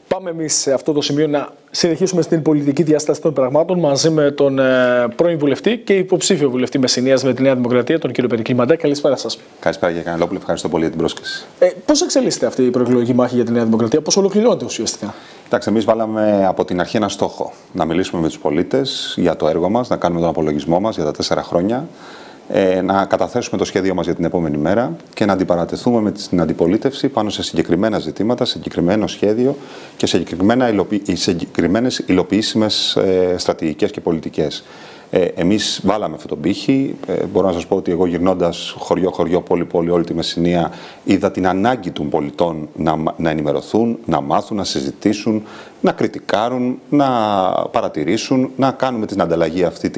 Πάμε εμείς σε αυτό το σημείο να συνεχίσουμε στην πολιτική διάσταση των πραγμάτων μαζί με τον πρώην βουλευτή και υποψήφιο βουλευτή Μεσσηνίας με τη Νέα Δημοκρατία, τον κύριο Περικλή Μαντέ. Καλησπέρα σας. Καλησπέρα κύριε Κανελόπουλε, ευχαριστώ πολύ για την πρόσκληση. Πώς εξελίσσεται αυτή η προεκλογική μάχη για τη Νέα Δημοκρατία, πώς ολοκληρώνεται ουσιαστικά? Κοιτάξτε, εμείς βάλαμε από την αρχή ένα στόχο. Να μιλήσουμε με τους πολίτες για το έργο μας, να κάνουμε τον απολογισμό μας για τα 4 χρόνια. Να καταθέσουμε το σχέδιό μας για την επόμενη μέρα και να αντιπαρατεθούμε με την αντιπολίτευση πάνω σε συγκεκριμένα ζητήματα, σε συγκεκριμένο σχέδιο και σε συγκεκριμένες υλοποιήσιμες στρατηγικές και πολιτικές. Εμείς βάλαμε αυτόν τον πύχη. Μπορώ να σας πω ότι εγώ γυρνώντας χωριό-χωριό, πόλη-πόλη, όλη τη Μεσσηνία, είδα την ανάγκη των πολιτών να ενημερωθούν, να μάθουν, να συζητήσουν, να κριτικάρουν, να παρατηρήσουν, να κάνουμε την ανταλλαγή αυτή,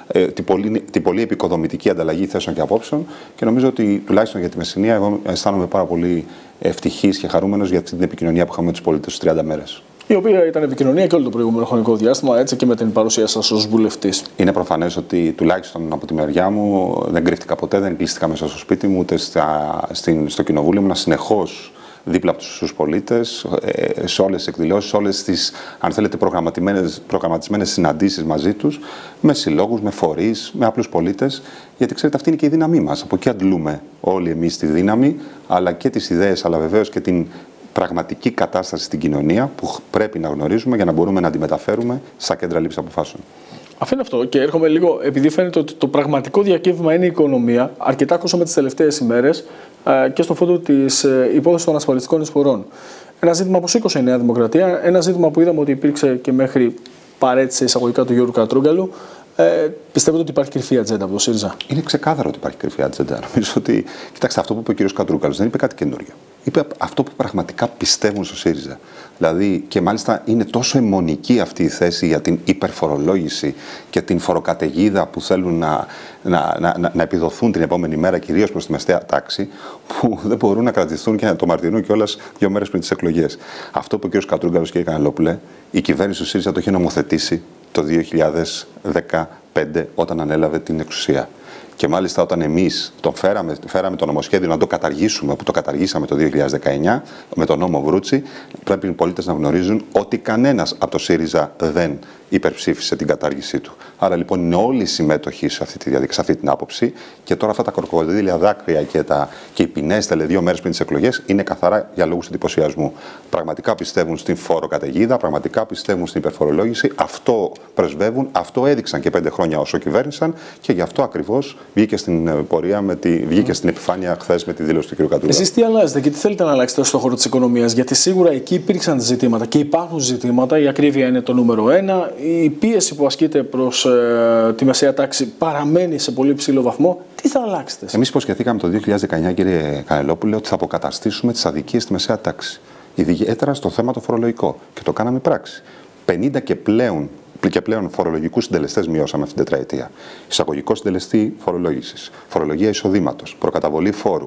την πολύ επικοδομητική ανταλλαγή θέσεων και απόψεων. Και νομίζω ότι τουλάχιστον για τη Μεσσηνία, εγώ αισθάνομαι πάρα πολύ ευτυχής και χαρούμενος για την επικοινωνία που είχαμε με τους πολίτες στις 30 μέρες. Η οποία ήταν επικοινωνία και όλο το προηγούμενο χρονικό διάστημα, έτσι και με την παρουσία σας ως βουλευτής. Είναι προφανές ότι τουλάχιστον από τη μεριά μου δεν κρύφτηκα ποτέ, δεν κλείστηκα μέσα στο σπίτι μου, ούτε στο κοινοβούλιο μου, συνεχώς δίπλα από τους πολίτες, σε όλες τις εκδηλώσεις, σε όλες τις, αν θέλετε, προγραμματισμένες συναντήσεις μαζί τους, με συλλόγους, με φορείς, με απλούς πολίτες, γιατί ξέρετε αυτή είναι και η δύναμή μας. Από εκεί αντλούμε όλοι εμείς τη δύναμη, αλλά και τις ιδέες, αλλά βεβαίως και την πραγματική κατάσταση στην κοινωνία που πρέπει να γνωρίζουμε για να μπορούμε να αντιμεταφέρουμε στα κέντρα λήψης αποφάσεων. Αφήνω αυτό και έρχομαι λίγο, επειδή φαίνεται ότι το πραγματικό διακύβημα είναι η οικονομία. Αρκετά ακούσαμε τις τελευταίες ημέρες και στο φόντο της υπόθεσης των ασφαλιστικών εισφορών. Ένα ζήτημα που σήκωσε η Νέα Δημοκρατία, ένα ζήτημα που είδαμε ότι υπήρξε και μέχρι παρέτηση εισαγωγικά του Γιώργου Κατρούγκαλου. Πιστεύετε ότι υπάρχει κρυφή ατζέντα από το ΣΥΡΙΖΑ? Είναι ξεκάθαρο ότι υπάρχει κρυφή ατζέντα. Νομίζω ότι, κοιτάξτε, αυτό που είπε ο κ. Κατρούγκαλος δεν είπε κάτι καινούριο. Είπε αυτό που πραγματικά πιστεύουν στο ΣΥΡΙΖΑ. Δηλαδή, και μάλιστα είναι τόσο αιμονική αυτή η θέση για την υπερφορολόγηση και την φοροκαταιγίδα που θέλουν να επιδοθούν την επόμενη μέρα, κυρίως προς τη μεσαία τάξη, που δεν μπορούν να κρατηθούν και να το μαρτυρούν κιόλας 2 μέρες πριν τις εκλογές. Αυτό που ο κ. Κατρούγκαλος, κ. Κανελόπουλε, η κυβέρνηση του ΣΥΡΙΖΑ το είχε νομοθετήσει το 2015 όταν ανέλαβε την εξουσία. Και μάλιστα όταν εμείς φέραμε το νομοσχέδιο να το καταργήσουμε, που το καταργήσαμε το 2019 με τον νόμο Βρούτσι, πρέπει οι πολίτες να γνωρίζουν ότι κανένας από το ΣΥΡΙΖΑ δεν υπερψήφισε την κατάργησή του. Άρα λοιπόν είναι όλοι συμμέτοχοι σε αυτή τη διαδικασία, σε αυτή την άποψη, και τώρα αυτά τα κροκοδίλια δάκρυα και οι ποινές 2 μέρες πριν τις εκλογές είναι καθαρά για λόγους εντυπωσιασμού. Πραγματικά πιστεύουν στην φοροκαταιγίδα, πραγματικά πιστεύουν στην υπερφορολόγηση, αυτό πρεσβεύουν, αυτό έδειξαν και 5 χρόνια όσο κυβέρνησαν και γι' αυτό ακριβώς βγήκε στην πορεία, βγήκε στην επιφάνεια χθες με τη δήλωση του κ. Κατρούγκαλου. Εσείς τι αλλάζετε και τι θέλετε να αλλάξετε στον χώρο της οικονομίας? Γιατί σίγουρα εκεί υπήρξαν ζητήματα και υπάρχουν ζητήματα. Η ακρίβεια είναι το νούμερο 1. Η πίεση που ασκείται προς τη μεσαία τάξη παραμένει σε πολύ ψηλό βαθμό. Τι θα αλλάξετε? Εμείς υποσχεθήκαμε το 2019, κύριε Κανελόπουλε, ότι θα αποκαταστήσουμε τις αδικίες στη μεσαία τάξη. Ιδιαίτερα στο θέμα το φορολογικό. Και το κάναμε πράξη. 50 και πλέον φορολογικούς συντελεστές μειώσαμε αυτήν την τετραετία. Εισαγωγικό συντελεστή φορολόγησης, φορολογία εισοδήματος, προκαταβολή φόρου,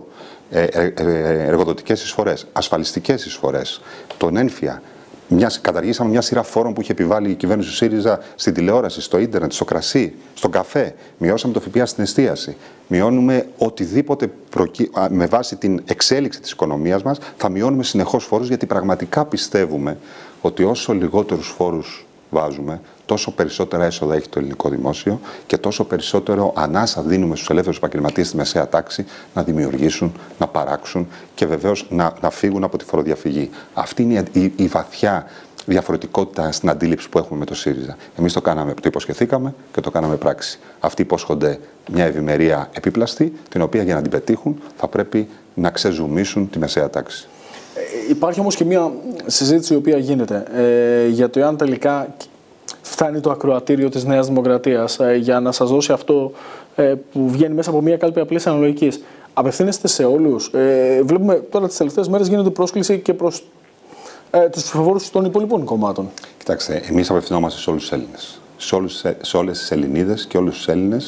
εργοδοτικές εισφορές, ασφαλιστικές εισφορές, τον ένφια. Καταργήσαμε μια σειρά φόρων που είχε επιβάλει η κυβέρνηση του ΣΥΡΙΖΑ στην τηλεόραση, στο ίντερνετ, στο κρασί, στον καφέ. Μειώσαμε το ΦΠΑ στην εστίαση. Μειώνουμε οτιδήποτε με βάση την εξέλιξη της οικονομίας μας, θα μειώνουμε συνεχώς φόρους, γιατί πραγματικά πιστεύουμε ότι όσο λιγότερους φόρους βάζουμε, τόσο περισσότερα έσοδα έχει το ελληνικό δημόσιο και τόσο περισσότερο ανάσα δίνουμε στους ελεύθερους επαγγελματίες στη μεσαία τάξη να δημιουργήσουν, να παράξουν και βεβαίως να φύγουν από τη φοροδιαφυγή. Αυτή είναι η βαθιά διαφορετικότητα στην αντίληψη που έχουμε με το ΣΥΡΙΖΑ. Εμείς το υποσχεθήκαμε και το κάναμε πράξη. Αυτοί υπόσχονται μια ευημερία επίπλαστη, την οποία για να την πετύχουν θα πρέπει να ξεζουμίσουν τη μεσαία τάξη. Υπάρχει όμως και μια συζήτηση η οποία γίνεται για το εάν τελικά φτάνει το ακροατήριο της Νέας Δημοκρατίας για να σας δώσει αυτό που βγαίνει μέσα από μια κάλπη απλής αναλογικής. Απευθύνεστε σε όλους. Βλέπουμε τώρα τις τελευταίες μέρες γίνεται πρόσκληση και προς τους ψηφοφόρους των υπολοιπών κομμάτων. Κοιτάξτε, εμείς απευθυνόμαστε σε όλους τους Έλληνες. Σε όλες τις Ελληνίδες και όλους τους Έλληνες,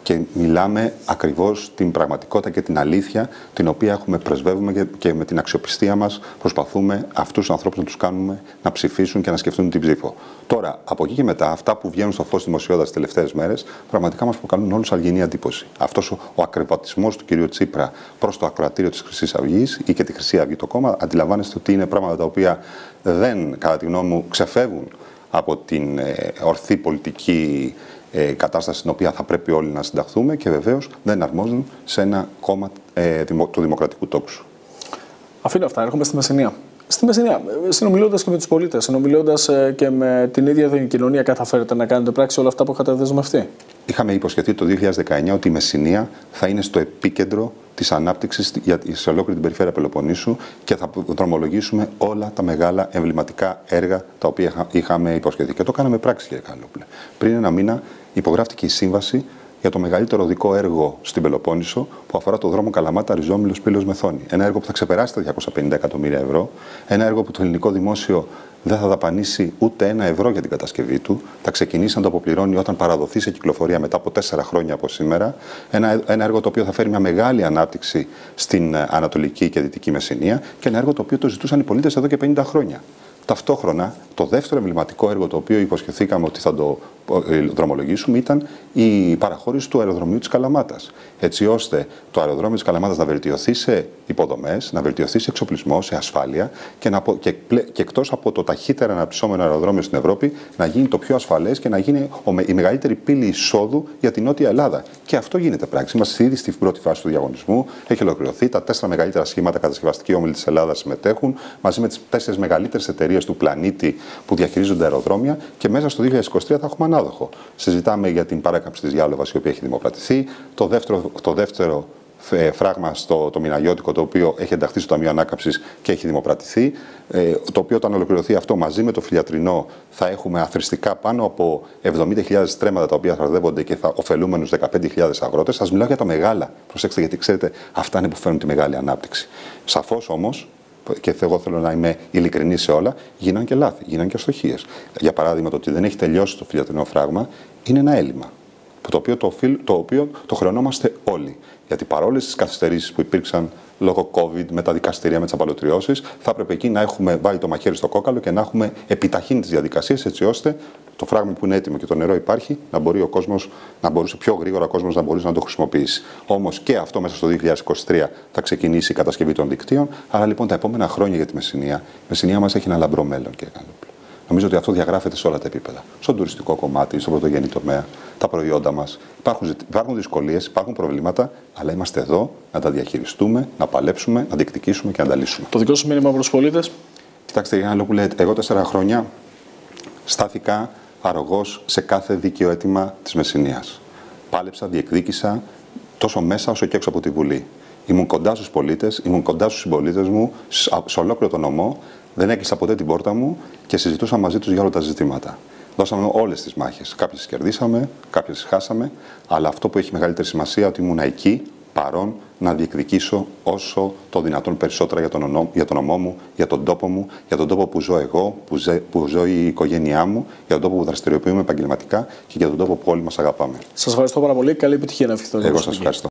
και μιλάμε ακριβώς την πραγματικότητα και την αλήθεια την οποία πρεσβεύουμε και με την αξιοπιστία μας προσπαθούμε αυτούς τους ανθρώπους να τους κάνουμε να ψηφίσουν και να σκεφτούν την ψήφο. Τώρα, από εκεί και μετά, αυτά που βγαίνουν στο φως δημοσιότητας τις τελευταίες μέρες πραγματικά μας προκαλούν όλους αλγινή εντύπωση. Αυτός ο ακροβατισμός του κ. Τσίπρα προς το ακροατήριο της Χρυσής Αυγής ή και τη Χρυσή Αυγή το κόμμα, αντιλαμβάνεστε ότι είναι πράγματα τα οποία δεν, κατά τη γνώμη μου, ξεφεύγουν από την ορθή πολιτική κατάσταση στην οποία θα πρέπει όλοι να συνταχθούμε και βεβαίως δεν αρμόζουν σε ένα κόμμα του δημοκρατικού τόξου. Αφήνω αυτά, έρχομαι στη Μεσσηνία. Στη Μεσσηνία, συνομιλώντας και με τους πολίτες, συνομιλώντας και με την ίδια την κοινωνία, καταφέρετε να κάνετε πράξη όλα αυτά που είχατε δεσμευτεί? Είχαμε υποσχεθεί το 2019 ότι η Μεσσηνία θα είναι στο επίκεντρο της ανάπτυξης σε ολόκληρη την περιφέρεια Πελοποννήσου και θα δρομολογήσουμε όλα τα μεγάλα εμβληματικά έργα τα οποία είχαμε υποσχεθεί. Και το κάναμε πράξη, κύριε Καλόπουλε. Πριν ένα μήνα υπογράφτηκε η σύμβαση για το μεγαλύτερο οδικό έργο στην Πελοπόννησο που αφορά το δρόμο Καλαμάτα-Ριζόμυλος-Πύλος-Μεθόνη. Ένα έργο που θα ξεπεράσει τα 250 εκατομμύρια ευρώ. Ένα έργο που το ελληνικό δημόσιο δεν θα δαπανίσει ούτε ένα ευρώ για την κατασκευή του. Θα ξεκινήσει να το αποπληρώνει όταν παραδοθεί σε κυκλοφορία μετά από 4 χρόνια από σήμερα. Ένα έργο το οποίο θα φέρει μια μεγάλη ανάπτυξη στην Ανατολική και Δυτική Μεσσηνία και ένα έργο το οποίο το ζητούσαν οι πολίτες εδώ και 50 χρόνια. Ταυτόχρονα, το δεύτερο εμβληματικό έργο το οποίο υποσχεθήκαμε ότι θα το δρομολογήσουμε ήταν η παραχώρηση του αεροδρομίου της Καλαμάτας. Έτσι ώστε το αεροδρόμιο της Καλαμάτας να βελτιωθεί σε υποδομές, να βελτιωθεί σε εξοπλισμό, σε ασφάλεια και εκτός από το ταχύτερα αναπτυσσόμενο αεροδρόμιο στην Ευρώπη να γίνει το πιο ασφαλές και να γίνει η μεγαλύτερη πύλη εισόδου για την Νότια Ελλάδα. Και αυτό γίνεται πράξη. Είμαστε ήδη στην πρώτη φάση του διαγωνισμού. Έχει ολοκληρωθεί. Τα 4 μεγαλύτερα σχήματα κατασκευαστικοί όμιλοι της Ελλάδας συμμετέχουν μαζί με τις 4 μεγαλύτερες εταιρείες του πλανήτη που διαχειρίζονται αεροδρόμια και μέσα στο 2023 θα έχουμε ανάδοχο. Συζητάμε για την παράκαμψη της Διάλογας η οποία έχει δημοκρατηθεί. Το δεύτερο φράγμα το μηναγιώτικο το οποίο έχει ενταχθεί στο Ταμείο Ανάκαμψης και έχει δημοκρατηθεί. Το οποίο όταν ολοκληρωθεί αυτό μαζί με το Φιλιατρινό θα έχουμε αθροιστικά πάνω από 70.000 στρέμματα τα οποία θα αρδεύονται και θα ωφελούμενους 15.000 αγρότες. Σας μιλάω για τα μεγάλα. Προσέξτε γιατί ξέρετε αυτά είναι που φέρνουν τη μεγάλη ανάπτυξη. Σαφώς όμως, και εγώ θέλω να είμαι ειλικρινής σε όλα, γίναν και λάθη, γίναν και αστοχίες. Για παράδειγμα, το ότι δεν έχει τελειώσει το φιλιατρινό φράγμα είναι ένα έλλειμμα. Το οποίο το χρεωνόμαστε όλοι. Γιατί παρόλες τις καθυστερήσεις που υπήρξαν λόγω COVID, με τα δικαστήρια, με τις απαλωτριώσεις, θα έπρεπε εκεί να έχουμε βάλει το μαχαίρι στο κόκαλο και να έχουμε επιταχύνει τις διαδικασίες έτσι ώστε το φράγμα που είναι έτοιμο και το νερό υπάρχει να μπορεί ο κόσμος, να μπορούσε πιο γρήγορα ο κόσμος να μπορούσε να το χρησιμοποιήσει. Όμως και αυτό μέσα στο 2023 θα ξεκινήσει η κατασκευή των δικτύων. Άρα λοιπόν τα επόμενα χρόνια για τη Μεσσηνία, η Μεσσηνία μας έχει ένα λαμπρό μέλλον, κύριε Καλόπουλε. Νομίζω ότι αυτό διαγράφεται σε όλα τα επίπεδα. Στον τουριστικό κομμάτι, στον πρωτογενή τομέα, τα προϊόντα μας. Υπάρχουν δυσκολίες, υπάρχουν προβλήματα, αλλά είμαστε εδώ να τα διαχειριστούμε, να παλέψουμε, να διεκδικήσουμε και να τα λύσουμε. Το δικό σου μήνυμα προς τους πολίτες? Κοιτάξτε, κύριε Καλόπουλε, εγώ 4 χρόνια στάθηκα αρρωγός σε κάθε δίκαιο αίτημα της Μεσσηνίας. Πάλεψα, διεκδίκησα τόσο μέσα όσο και έξω από τη Βουλή. Ήμουν κοντά στους πολίτες, ήμουν κοντά στους συμπολίτες μου, σε ολόκληρο τον νομό. Δεν έκλεισα ποτέ την πόρτα μου και συζητούσα μαζί τους για όλα τα ζητήματα. Δώσαμε όλες τις μάχες. Κάποιες τις κερδίσαμε, κάποιες τις χάσαμε, αλλά αυτό που έχει μεγαλύτερη σημασία ότι ήμουν εκεί, παρόν, να διεκδικήσω όσο το δυνατόν περισσότερα για τον ομό μου, για τον τόπο μου, για τον τόπο που ζω εγώ, που ζω η οικογένειά μου, για τον τόπο που δραστηριοποιούμε επαγγελματικά και για τον τόπο που όλοι μας αγαπάμε. Σας ευχαριστώ πάρα πολύ. Καλή επιτυχία να ευχηθώ. Εγώ σας ευχαριστώ.